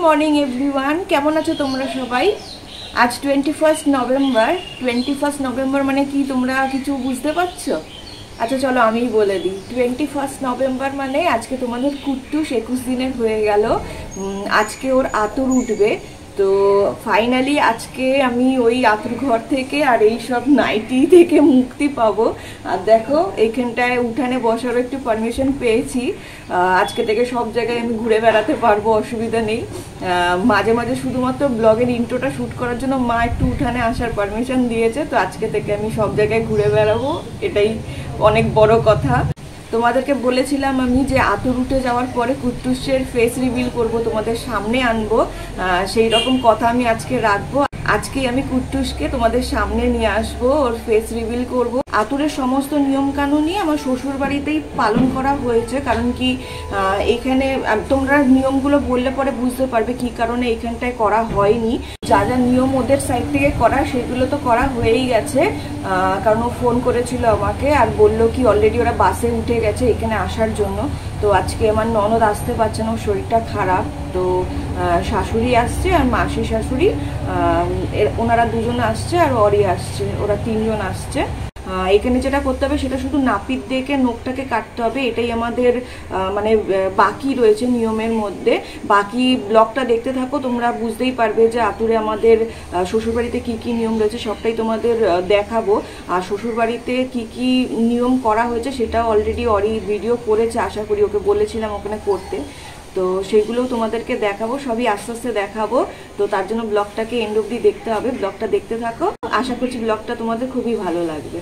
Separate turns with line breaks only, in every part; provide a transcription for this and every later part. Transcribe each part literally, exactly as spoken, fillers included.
Morning everyone, কেমন আছো তোমরা সবাই? আজ twenty first November. Twenty first November মানে কি তোমরা কিছু বুঝতে পারছো? আচ্ছা চলো আমিই বলে দিই। টোয়েন্টি ফার্স্ট নভেম্বর মানে আজকে তোমাদের কুট্টুস একুশ দিনের হয়ে গেল। আজকে ওর আতর উঠবে। তো ফাইনালি আজকে আমি ওই আতুর ঘর থেকে আর এই সব নাইটি থেকে মুক্তি পাবো। আর দেখো এইখানটায় উঠানে বসারও একটু পারমিশন পেয়েছি। আজকে থেকে সব জায়গায় আমি ঘুরে বেড়াতে পারবো, অসুবিধা নেই। মাঝে মাঝে শুধুমাত্র ব্লগের ইন্ট্রোটা শ্যুট করার জন্য মা একটু উঠানে আসার পারমিশন দিয়েছে। তো আজকে থেকে আমি সব জায়গায় ঘুরে বেড়াবো, এটাই অনেক বড় কথা। তোমাদেরকে বলেছিলাম আমি যে আতর উঠে যাওয়ার পরে কুট্টুসের ফেস রিভিল করব, তোমাদের সামনে আনবো, সেই রকম কথা আমি আজকে রাখবো। আজকে আমি কুট্টুসকে তোমাদের সামনে নিয়ে আসবো, ওর ফেস রিভিল করব। আতুরের সমস্ত নিয়ম কানুনই আমার শ্বশুর বাড়িতেই পালন করা হয়েছে, কারণ কি এখানে তোমরা নিয়মগুলো বললে পরে বুঝতে পারবে কি কারণে এখানটায় করা হয়নি। যা যা নিয়ম ওদের সাইড থেকে করা সেগুলো তো করা হয়েই গেছে, কারণ ও ফোন করেছিল আমাকে আর বললো কি অলরেডি ওরা বাসে উঠে গেছে এখানে আসার জন্য। তো আজকে আমার ননদ আসতে পারছে না, ওর শরীরটা খারাপ। তো শাশুড়ি আসছে আর মাসি শাশুড়ি, ওনারা দুজন আসছে আর অরি আসছে, ওরা তিনজন আসছে। এখানে যেটা করতে হবে সেটা শুধু নাপিত দেখে নখটাকে কাটতে হবে, এটাই আমাদের মানে বাকি রয়েছে নিয়মের মধ্যে। বাকি ব্লগটা দেখতে থাকো, তোমরা বুঝতেই পারবে যে আতুরে আমাদের শ্বশুরবাড়িতে কি কি নিয়ম রয়েছে সবটাই তোমাদের দেখাবো। আর শ্বশুরবাড়িতে কি কি নিয়ম করা হয়েছে সেটা অলরেডি অরি ভিডিও করেছে, আশা করি, ওকে বলেছিলাম ওখানে করতে। তো সেইগুলোও তোমাদেরকে দেখাবো, সবই আস্তে আস্তে দেখাবো। তো তার জন্য ব্লগটাকে এন্ড অবধি দেখতে হবে, ব্লগটা দেখতে থাকো। আশা করছি ব্লগটা তোমাদের খুবই ভালো লাগবে।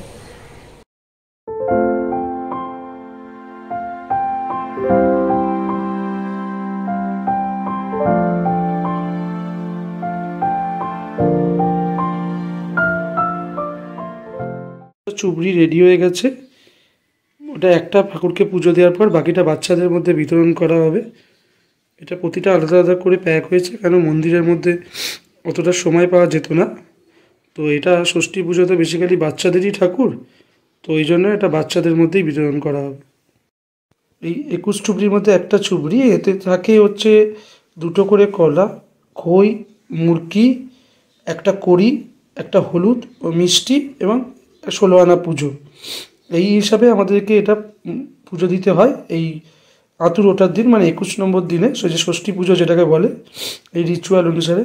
চুবড়ি রেডি হয়ে গেছে, ওটা একটা ঠাকুরকে পুজো দেওয়ার পর বাকিটা বাচ্চাদের মধ্যে বিতরণ করা হবে। এটা প্রতিটা আলাদা আলাদা করে প্যাক হয়েছে, কেন মন্দিরের মধ্যে অতটা সময় পাওয়া যেত না। তো এটা ষষ্ঠী পুজো তো বেসিক্যালি বাচ্চাদেরই ঠাকুর, তো এই জন্য এটা বাচ্চাদের মধ্যেই বিতরণ করা হবে। এই একুশ চুবড়ির মধ্যে একটা চুবড়ি, এতে থাকে হচ্ছে দুটো করে কলা, খই, মুরকি, একটা কড়ি, একটা হলুদ ও মিষ্টি এবং ষোলো আনা পুজো। এই হিসাবে আমাদেরকে এটা পুজো দিতে হয় এই আতুর ওঠার দিন, মানে একুশ নম্বর দিনে, সে যে ষষ্ঠী পুজো যেটাকে বলে, এই রিচুয়াল অনুসারে।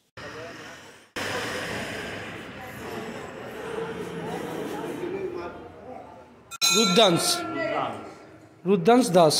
রুদ্রাংশ রুদ্রাংশ দাস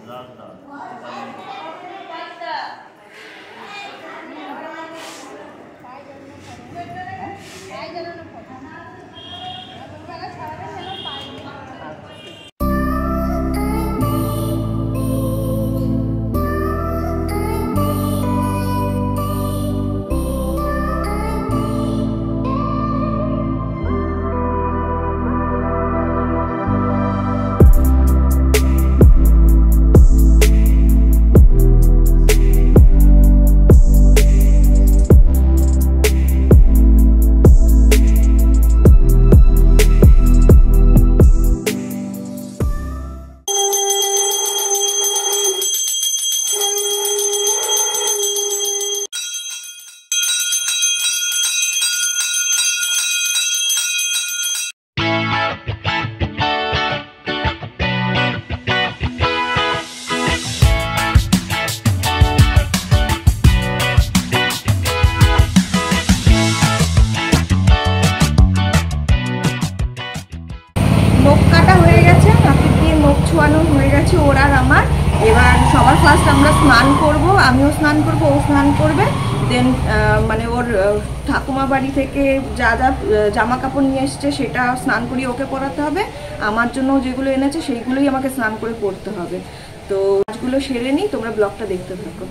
ছোয়ানো হয়ে গেছে ওর আর আমার। এবার সবার ফার্স্ট আমরা স্নান করব, আমিও স্নান করব, ও স্নান করবে। দেন মানে ওর ঠাকুমা বাড়ি থেকে যা যা জামা কাপড় নিয়ে এসছে সেটা স্নান করিয়ে ওকে পরাতে হবে। আমার জন্য যেগুলো এনেছে সেইগুলোই আমাকে স্নান করে পরতে হবে। তো কাজগুলো সেরে নিই, তোমরা ব্লগটা দেখতে থাকো।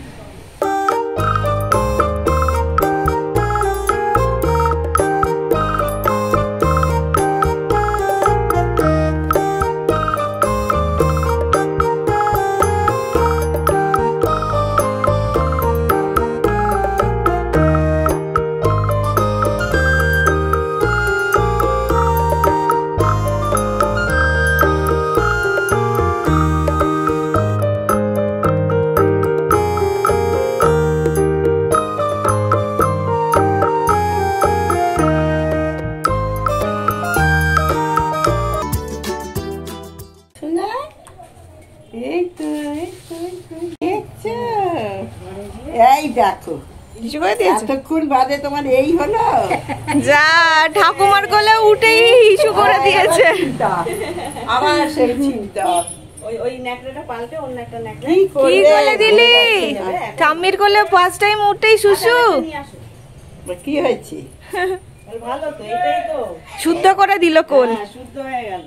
দেখো
কিছু করে দিয়েছে
এতক্ষণ বাদে তোমার এই হলো
যা ঠাকুমার কোলে উঠেই ইস্যু করে দিয়েছে
আমার সেই চিন্তা
ওই ওই নেকড়েটা পাল্টে অন্য একটা নেকড়ে
কি
কি করে দিলি ঠাম্মির কোলে ফার্স্ট টাইম উঠেই শুশু
নিয়ে আসো
কি হয়েছে
ভালো তো এটাই তো
শুদ্ধ করে দিল কোল
হ্যাঁ শুদ্ধ হয়ে গেল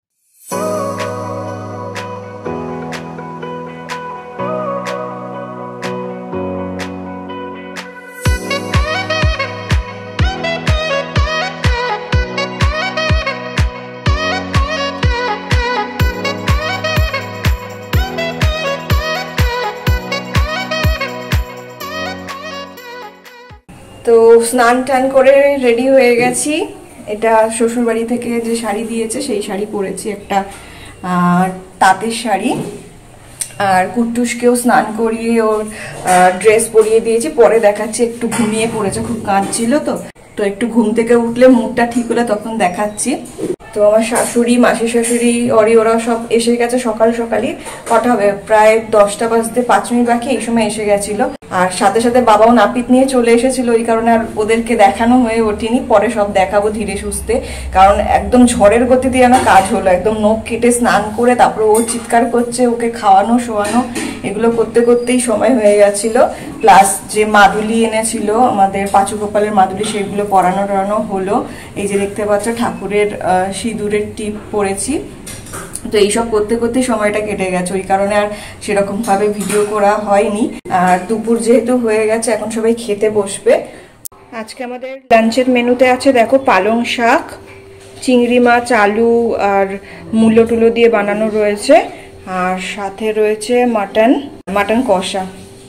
তো স্নান টান করে রেডি হয়ে গেছি। এটা শ্বশুর বাড়ি থেকে যে শাড়ি দিয়েছে সেই শাড়ি পরেছি, একটা তাঁতের শাড়ি। আর কুট্টুসকেও স্নান করিয়ে ওর ড্রেস পরিয়ে দিয়েছি। পরে দেখাচ্ছি, একটু ঘুমিয়ে পড়েছে, খুব কাঁদছিল তো তো একটু ঘুম থেকে উঠলে মুডটা ঠিক হলে তখন দেখাচ্ছি। তো আমার শাশুড়ি, মাসি শাশুড়ি, অরি ওরা সব এসে গেছে সকাল সকালই। কটা হবে, প্রায় দশটা বাজতে পাঁচ মিনিট বাকি, এই সময় এসে গেছিল। আর সাথে সাথে বাবাও নাপিত নিয়ে চলে এসেছিল, ওই কারণে আর ওদেরকে দেখানো হয়ে ওঠেনি। পরে সব দেখাবো ধীরে সুস্থে, কারণ একদম ঝড়ের গতিতে যেন কাজ হলো। একদম নখ কেটে স্নান করে তারপরে ও চিৎকার করছে, ওকে খাওয়ানো শোয়ানো এগুলো করতে করতেই সময় হয়ে গেছিল। প্লাস যে মাদুলি এনেছিল আমাদের পাঁচু গোপালের মাদুলি, সেগুলো পরানো টরানো হলো। এই যে দেখতে পাচ্ছ ঠাকুরের সিঁদুরের টিপ পরেছি। তো এইসব করতে করতে সময়টা কেটে গেছে, ওই কারণে আর সেরকম ভাবে ভিডিও করা হয়নি। আর দুপুর যেহেতু হয়ে গেছে, এখন সবাই খেতে বসবে। আজকে আমাদের লাঞ্চের মেনুতে আছে দেখো পালং শাক, চিংড়ি মাছ, আলু আর মূলো টুলো দিয়ে বানানো রয়েছে। আর সাথে রয়েছে মাটন মাটন কষা।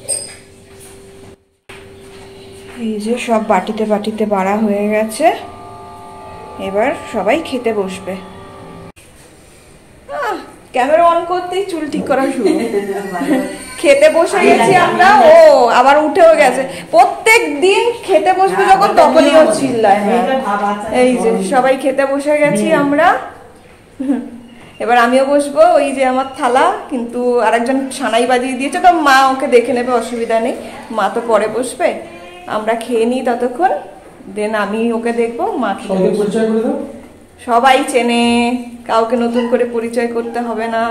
এই যে সব বাটিতে বাটিতে বাড়া হয়ে গেছে, এবার সবাই খেতে বসবে। ক্যামেরা অন করতেই চুল ঠিক করা শুরু। খেতে বসে গেছি আমরা, ও আবার উঠেও গেছে। প্রত্যেক দিন খেতে বসবে যখন তখনই ও চিল্লায়। এই যে সবাই খেতে বসে গেছি আমরা, এবার আমিও বসবো। ওই যে আমার থালা, কিন্তু আরেকজন সানাই বাজিয়ে দিয়েছে, তো মা ওকে দেখে নেবে, অসুবিধা নেই। মা তো পরে বসবে, আমরা খেয়ে নিই ততক্ষণ, দেন আমি ওকে দেখবো। মা সবাই চেনে, কাউকে নতুন করে পরিচয় করতে হবে না।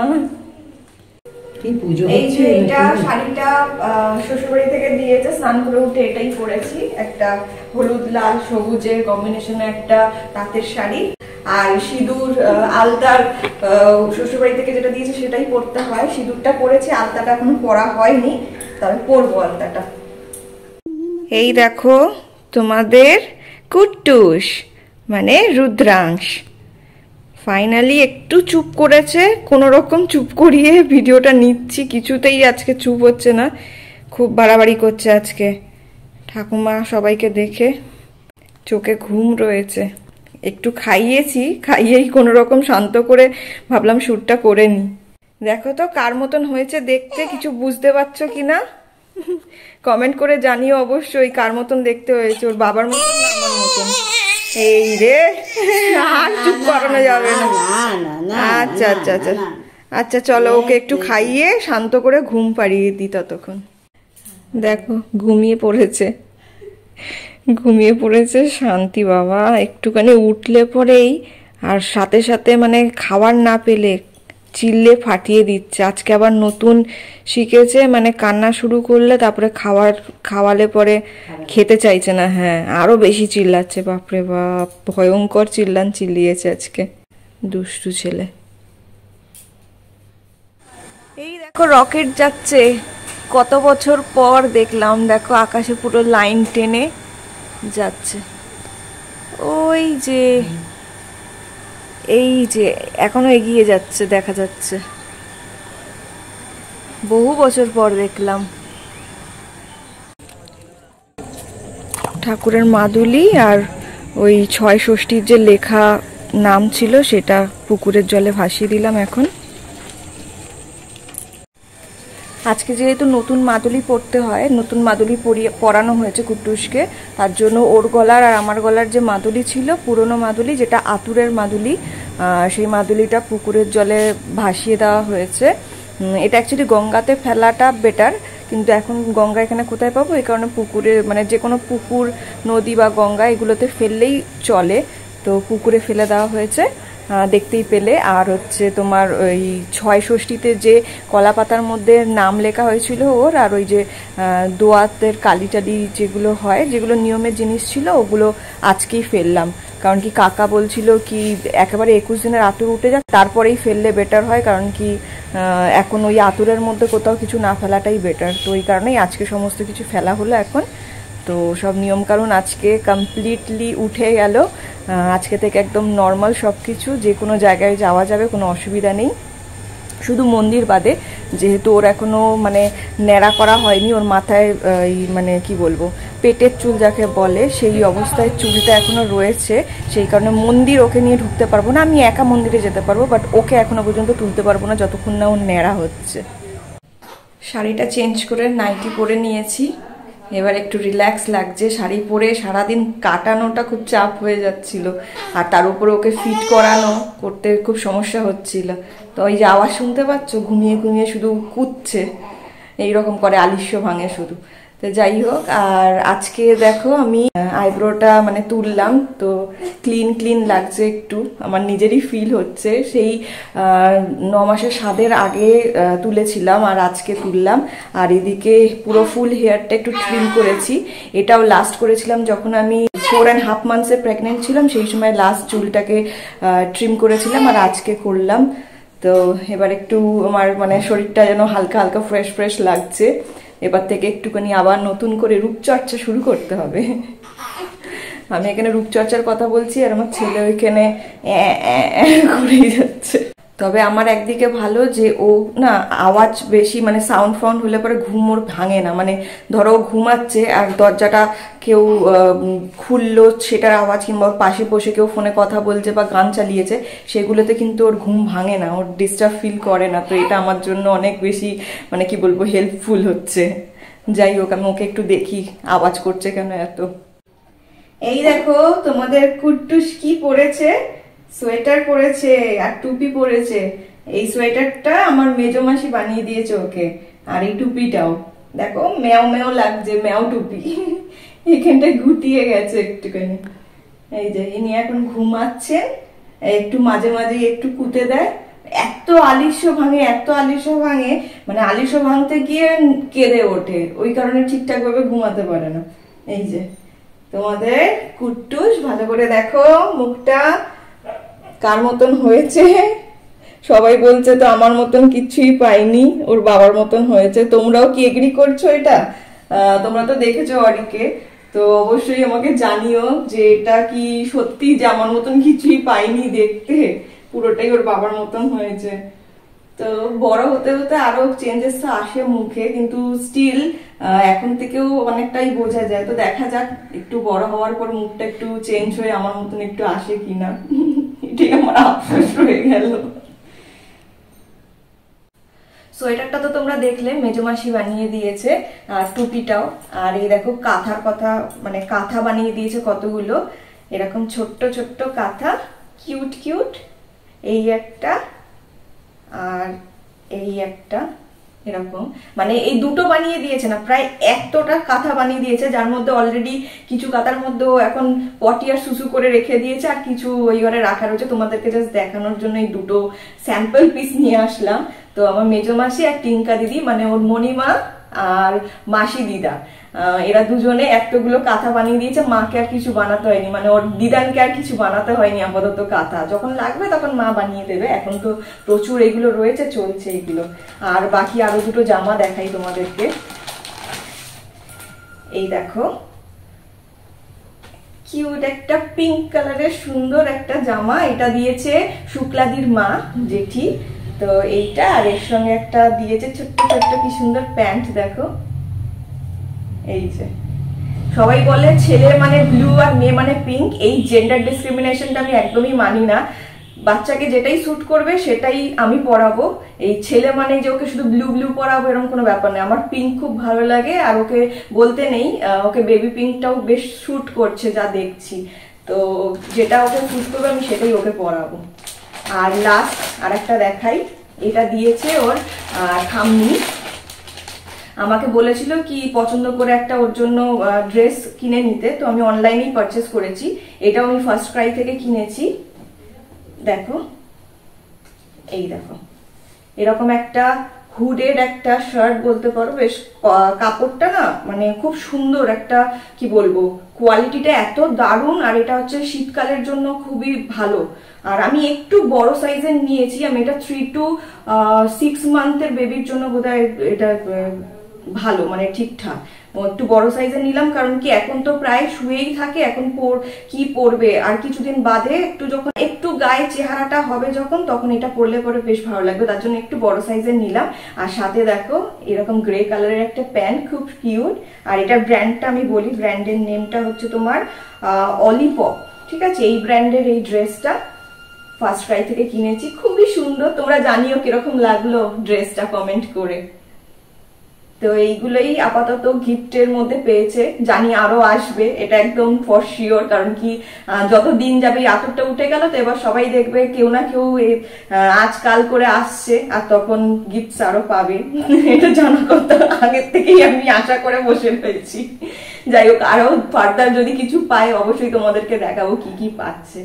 এই যে এটা শাড়িটা শ্বশুরবাড়ি থেকে দিয়েছে, স্নান করে উঠে এটাই পরেছি। একটা হলুদ লাল সবুজের কম্বিনেশনে একটা তাঁতের শাড়ি। আর সিঁদুর আলতার শ্বশুরবাড়ি থেকে যেটা দিয়েছে সেটাই পরতে হয়। সিঁদুরটা পরেছি, আলতাটা এখনো পরা হয়নি, তবে পরবো আলতাটা। এই দেখো তোমাদের কুট্টুস, মানে রুদ্রাংশ ফাইনালি একটু চুপ করেছে। কোনো রকম চুপ করিয়ে ভিডিওটা নিচ্ছি, কিছুতেই আজকে চুপ হচ্ছে না, খুব বাড়াবাড়ি করছে আজকে। ঠাকুমা সবাইকে দেখে চোখে ঘুম রয়েছে। একটু খাইয়েছি, খাইয়েই কোনো রকম শান্ত করে ভাবলাম শ্যুটটা করে নি। দেখো তো কার মতন হয়েছে দেখতে, কিছু বুঝতে পারছো কিনা কমেন্ট করে জানিও অবশ্যই, কার মতন দেখতে হয়েছে, ওর বাবার মতন না আমার মতন। এই রে, আর চুপ করানো যাবে না। আচ্ছা আচ্ছা আচ্ছা আচ্ছা চলো, ওকে একটু খাইয়ে শান্ত করে ঘুম পাড়িয়ে দিই ততক্ষণ। দেখো ঘুমিয়ে পড়েছে, ঘুমিয়ে পড়েছে শান্তি বাবা। একটুখানি উঠলে পরেই আর সাথে সাথে মানে খাবার না পেলে চিল্লে ফাটিয়ে দিচ্ছে। আজকে আবার নতুন শিখেছে, মানে কান্না শুরু করলে তারপরে খাবার খাওয়ালে পরে খেতে চাইছে না। হ্যাঁ, আরো বেশি চিল্লাচ্ছে, বাপরে বাপ, ভয়ঙ্কর চিল্লান চিল্লিয়েছে আজকে, দুষ্টু ছেলে। এই দেখো রকেট যাচ্ছে, কত বছর পর দেখলাম। দেখো আকাশে পুরো লাইন টেনে যাচ্ছে, ওই যে এই যে এখনো এগিয়ে যাচ্ছে, দেখা যাচ্ছে। বহু বছর পর দেখলাম। ঠাকুরের মাদুলি আর ওই ছয় ষষ্ঠীর যে লেখা নাম ছিল সেটা পুকুরের জলে ভাসিয়ে দিলাম এখন। আজকে যেহেতু নতুন মাদুলি পরতে হয়, নতুন মাদুলি পরিয়ে পরানো হয়েছে কুট্টুসকে, তার জন্য ওর গলার আর আমার গলার যে মাদুলি ছিল, পুরনো মাদুলি যেটা আতুরের মাদুলি, সেই মাদুলিটা পুকুরের জলে ভাসিয়ে দেওয়া হয়েছে। এটা অ্যাকচুয়ালি গঙ্গাতে ফেলাটা বেটার, কিন্তু এখন গঙ্গা এখানে কোথায় পাবো, এই কারণে পুকুরে মানে যে কোনো পুকুর নদী বা গঙ্গা এগুলোতে ফেললেই চলে, তো পুকুরে ফেলে দেওয়া হয়েছে দেখতেই পেলে। আর হচ্ছে তোমার ওই ছয় ষষ্ঠীতে যে কলা পাতার মধ্যে নাম লেখা হয়েছিল ওর, আর ওই যে দোয়াতের কালি টালি যেগুলো হয়, যেগুলো নিয়মের জিনিস ছিল, ওগুলো আজকেই ফেললাম। কারণ কি কাকা বলছিল কি একেবারে একুশ দিনের আতুর উঠে যাক তারপরেই ফেললে বেটার হয়, কারণ কি এখন ওই আতুরের মধ্যে কোথাও কিছু না ফেলাটাই বেটার। তো ওই কারণেই আজকে সমস্ত কিছু ফেলা হলো এখন। তো সব নিয়মকানুন আজকে কমপ্লিটলি উঠে গেল, আজকে থেকে একদম নর্মাল সব কিছু, যে কোনো জায়গায় যাওয়া যাবে, কোনো অসুবিধা নেই। শুধু মন্দির বাদে, যেহেতু ওর এখনও মানে ন্যাড়া করা হয়নি, ওর মাথায় মানে কি বলবো পেটের চুল যাকে বলে সেই অবস্থায় চুলটা এখনও রয়েছে, সেই কারণে মন্দির ওকে নিয়ে ঢুকতে পারবো না। আমি একা মন্দিরে যেতে পারবো, বাট ওকে এখনো পর্যন্ত তুলতে পারবো না যতক্ষণ না ওর ন্যাড়া হচ্ছে। শাড়িটা চেঞ্জ করে নাইটি পরে নিয়েছি, এবার একটু রিল্যাক্স লাগছে। শাড়ি পরে সারাদিন কাটানোটা খুব চাপ হয়ে যাচ্ছিল, আর তার উপরে ওকে ফিট করানো করতে খুব সমস্যা হচ্ছিল। তো ওই যে আওয়াজ শুনতে পাচ্ছ, ঘুমিয়ে ঘুমিয়ে শুধু কুদছে, এইরকম করে আলিস্য ভাঙে শুধু। তো যাই হোক, আর আজকে দেখো আমি আইব্রোটা মানে তুললাম, তো ক্লিন ক্লিন লাগছে, একটু আমার নিজেরই ফিল হচ্ছে। সেই ন মাসের সাধের আগে তুলেছিলাম আর আজকে তুললাম। আর এদিকে পুরো ফুল হেয়ারটা একটু ট্রিম করেছি, এটাও লাস্ট করেছিলাম যখন আমি ফোর অ্যান্ড হাফ মান্থসে প্রেগনেন্ট ছিলাম, সেই সময় লাস্ট চুলটাকে ট্রিম করেছিলাম আর আজকে করলাম। তো এবার একটু আমার মানে শরীরটা যেন হালকা হালকা ফ্রেশ ফ্রেশ লাগছে। এবার থেকে একটুখানি আবার নতুন করে রূপচর্চা শুরু করতে হবে। আমি এখানে রূপচর্চার কথা বলছি আর আমার ছেলে ওইখানে করেই যাচ্ছে। তবে আমার একদিকে ভালো যে ও না আওয়াজ বেশি মানে সাউন্ড ফাউন্ড হলে পরে ঘুম ওর ভাঙে না। মানে ধরো ঘুমাচ্ছে আর দরজাটা কেউ খুললো সেটার আওয়াজ, কিংবা ওর পাশে বসে কেউ ফোনে কথা বলছে বা গান চালিয়েছে, সেগুলোতে কিন্তু ওর ঘুম ভাঙে না, ওর ডিস্টার্ব ফিল করে না। তো এটা আমার জন্য অনেক বেশি মানে কি বলবো হেল্পফুল হচ্ছে। যাই হোক, আমি ওকে একটু দেখি আওয়াজ করছে কেন এত। এই দেখো তোমাদের কুট্টুস কি পরেছে, সোয়েটার পরেছে আর টুপি পরেছে। এই সোয়েটারটা আমার মেজো মাসি বানিয়ে দিয়েছে ওকে, আর এই টুপিটাও দেখো ম্যাও ম্যাও লাগছে, ম্যাও টুপি। এখানটায় গুটিয়ে গেছে একটুখানি। এই যে ইনি এখন ঘুমাচ্ছেন, একটু মাঝে মাঝে একটু কুতে দেয়। এত আলিস্য ভাঙে, এত আলিস্য ভাঙে, মানে আলিস্য ভাঙতে গিয়ে কেঁদে ওঠে, ওই কারণে ঠিকঠাক ভাবে ঘুমাতে পারে না। এই যে তোমাদের কুট্টুস, ভালো করে দেখো মুখটা কার মতন হয়েছে। সবাই বলছে তো আমার মতন কিছুই পাইনি, ওর বাবার মতন হয়েছে। তোমরাও কি এগ্রি করছো এটা? তোমরা তো দেখেছো অরিকে, তো অবশ্যই আমাকে জানিও যে এটা কি সত্যি যে আমার মতন কিছুই পাইনি দেখতে, পুরোটাই ওর বাবার মতন হয়েছে। তো বড় হতে হতে আরো চেঞ্জেস তো আসে মুখে, কিন্তু স্টিল এখন থেকেও অনেকটাই বোঝা যায়। তো দেখা যাক একটু বড় হওয়ার পর মুখটা একটু চেঞ্জ হয়ে আমার মতন একটু আসে কিনা। এটাই আমার আফসোস রয়ে গেল। সোয়েটারটা তো তোমরা দেখলে মেজো মাসি বানিয়ে দিয়েছে, আর টুপিটাও। আর এই দেখো কাঁথার কথা মানে কাঁথা বানিয়ে দিয়েছে কতগুলো, এরকম ছোট্ট ছোট্ট কাঁথা, কিউট কিউট। এই একটা আর এই একটা, এরকম মানে এই দুটো বানিয়ে দিয়েছে না, প্রায় এতটা কাঁথা বানিয়ে দিয়েছে, যার মধ্যে অলরেডি কিছু কাঁথার মধ্যে এখন পটি আর সুসু করে রেখে দিয়েছে, আর কিছু ওই ঘরে রাখা রয়েছে। তোমাদেরকে জাস্ট দেখানোর জন্য এই দুটো স্যাম্পল পিস নিয়ে আসলাম। তো আমার মেজো মাসি আর টিঙ্কা দিদি মানে ওর মণিমা আর মাসি দিদা, এরা দুজনে এতগুলো কাঁথা বানিয়ে দিয়েছে। মাকে আর কিছু বানাতে হয়নি, মানে ওর দিদানকে আর কিছু বানাতে হয়নি আপাতত কাঁথা। যখন লাগবে তখন মা বানিয়ে দেবে, এখন তো প্রচুর এগুলো রয়েছে, চলছে এগুলো। আর বাকি আরো দুটো জামা দেখাই তোমাদেরকে। এই দেখো কিউট একটা পিঙ্ক কালারের সুন্দর একটা জামা, এটা দিয়েছে শুক্লাদির মা জেঠি। তো এইটা, আর এর সঙ্গে একটা দিয়েছে ছোট্ট ছোট্ট কি সুন্দর প্যান্ট দেখো। এই যে সবাই বলে ছেলে মানে ব্লু আর মেয়ে মানে পিঙ্ক, এই জেন্ডার ডিসক্রিমিনেশনটা আমি একদমই মানি না। বাচ্চাকে যেটাই স্যুট করবে সেটাই আমি পরাবো। এই ছেলে মানে যে ওকে শুধু ব্লু ব্লু পরাবো এরকম কোনো ব্যাপার নেই। আমার পিঙ্ক খুব ভালো লাগে, আর ওকে বলতে নেই, ওকে বেবি পিঙ্কটাও বেশ স্যুট করছে যা দেখছি। তো যেটা ওকে স্যুট করবে আমি সেটাই ওকে পরাবো। আর লাস্ট আর একটা দেখাই, এটা দিয়েছে ওর ঠাম্মি। আমাকে বলেছিল কি পছন্দ করে একটা ওর জন্য ড্রেস কিনে নিতে, তো আমি অনলাইনেই পারচেস করেছি। এটাও আমি ফার্স্ট ক্রাই থেকে কিনেছি। দেখো, এই দেখো এরকম একটা হুডের একটা শার্ট বলতে পারো, বেশ কাপড়টা না মানে খুব সুন্দর একটা, কি বলবো, কোয়ালিটিটা এত দারুণ। আর এটা হচ্ছে শীতকালের জন্য খুবই ভালো। আর আমি একটু বড় সাইজের নিয়েছি, আমি এটা থ্রি টু সিক্স মান্থের বেবির জন্য বোধহয় এটা ভালো, মানে ঠিকঠাক। একটু বড় সাইজের নিলাম, কারণ কি এখন তো প্রায় শুয়েই থাকে, এখন কি পরবে, আর কিছুদিন বাদে একটু যখন একটু গায়ে চেহারাটা হবে যখন, তখন এটা পরলে পরে বেশ ভালো লাগবে, তার জন্য একটু বড় সাইজের নিলাম। আর সাথে দেখো এরকম গ্রে কালারের একটা প্যান্ট, খুব কিউট। আর এটার ব্র্যান্ডটা আমি বলি, ব্র্যান্ডের নেমটা হচ্ছে তোমার অলিপপ, ঠিক আছে। এই ব্র্যান্ডের এই ড্রেসটা ফার্স্ট ক্রাই থেকে কিনেছি, খুবই সুন্দর। তোমরা জানিও কিরকম লাগলো ড্রেসটা কমেন্ট করে। তো এইগুলোই আপাতত গিফটের মধ্যে পেয়েছে, জানি আরো আসবে, এটা একদম ফর শিওর। কারণ কি যত দিন যাবে আতরটা উঠে গেল, তো এবার সবাই দেখবে কেউ না কেউ আজকাল করে আসছে, আর তখন গিফট আরো পাবে। এটা জানা কথা, আগের থেকেই আমি আশা করে বসে রয়েছি। যাই হোক, আরো ফার্দার যদি কিছু পাই অবশ্যই তোমাদেরকে দেখাবো কি কি পাচ্ছে।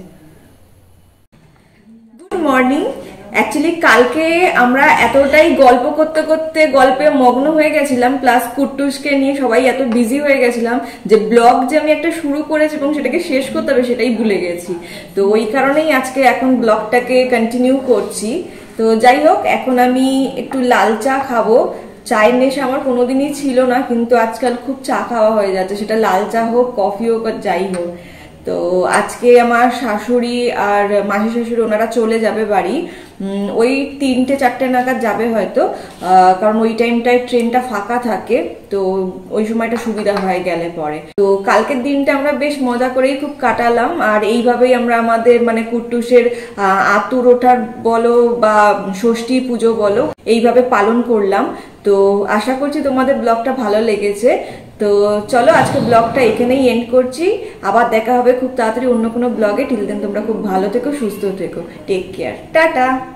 Good morning. অ্যাকচুয়ালি কালকে আমরা এতটাই গল্প করতে করতে গল্পে মগ্ন হয়ে গেছিলাম, প্লাস কুট্টুসকে নিয়ে সবাই এত বিজি হয়ে গেছিলাম যে ব্লগ যে আমি একটা শুরু করেছি এবং সেটাকে শেষ করতে হবে সেটাই ভুলে গেছি। তো ওই কারণেই আজকে এখন ব্লগটাকে কন্টিনিউ করছি। তো যাই হোক, এখন আমি একটু লাল চা খাবো। চায়ের নেশা আমার কোনোদিনই ছিল না, কিন্তু আজকাল খুব চা খাওয়া হয়ে যাচ্ছে, সেটা লাল চা হোক, কফি হোক, আর যাই হোক। তো আজকে আমার শাশুড়ি আর মাসি শাশুড়ি ওনারা চলে যাবে বাড়ি, ওই তিনটে চারটে নাগাদ যাবে হয়তো, কারণ ওই টাইমটায় ট্রেনটা ফাঁকা থাকে, তো ওই সময়টা সুবিধা হয় গেলে পরে। তো কালকের দিনটা আমরা বেশ মজা করেই খুব কাটালাম। আর এইভাবেই আমরা আমাদের মানে কুট্টুসের আতুর ওঠার বলো বা ষষ্ঠী পুজো বলো, এইভাবে পালন করলাম। তো আশা করছি তোমাদের ব্লগটা ভালো লেগেছে। তো চলো আজকে ব্লগটা এখানেই এন্ড করছি, আবার দেখা হবে খুব তাড়াতাড়ি অন্য কোনো ব্লগে। টিল দেন তোমরা খুব ভালো থেকো, সুস্থ থেকো, টেক কেয়ার, টাটা।